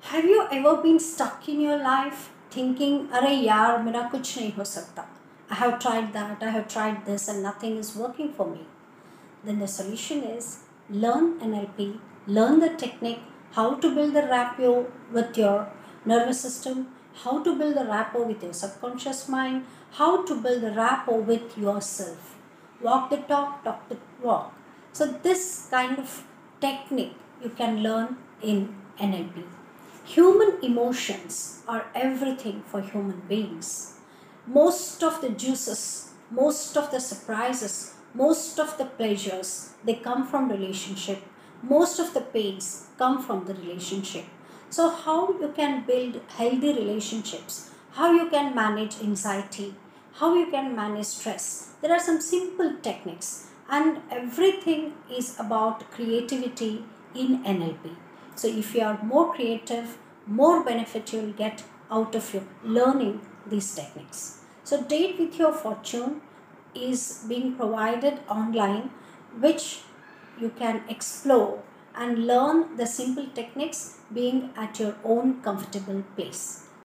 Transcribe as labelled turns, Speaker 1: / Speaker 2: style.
Speaker 1: Have you ever been stuck in your life thinking, "अरे यार मेरा कुछ नहीं हो सकता. I have tried that, I have tried this, and nothing is working for me." Then the solution is learn NLP, learn the technique, how to build the rapport with your nervous system, how to build the rapport with your subconscious mind, how to build the rapport with yourself. Walk the talk, talk the walk. So this kind of technique you can learn in NLP. Human emotions are everything for human beings. Most of the juices, most of the surprises, most of the pleasures, they come from relationship. Most of the pains come from the relationship. So how you can build healthy relationships, how you can manage anxiety, how you can manage stress. There are some simple techniques, and everything is about creativity in NLP. So if you are more creative, more benefit you will get out of your learning these techniques. So Date with Your Fortune is being provided online, which you can explore and learn the simple techniques being at your own comfortable place.